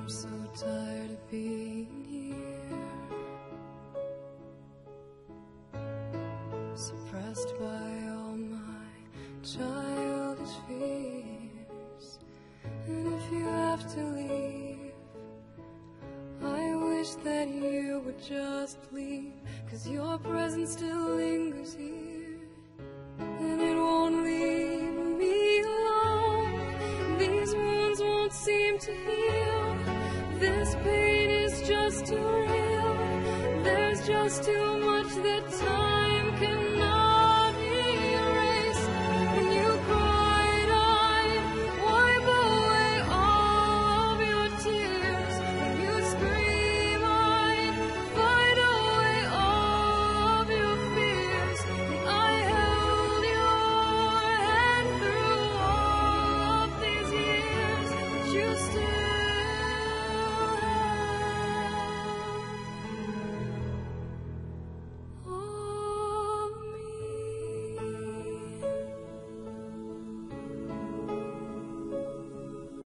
so tired of being here, suppressed by all my childish fears. And if you have to leave, I wish that you would just leave, 'cause your presence still lingers here, and it won't leave me alone. These wounds won't seem to heal. This pain is just too real. There's just too much that time can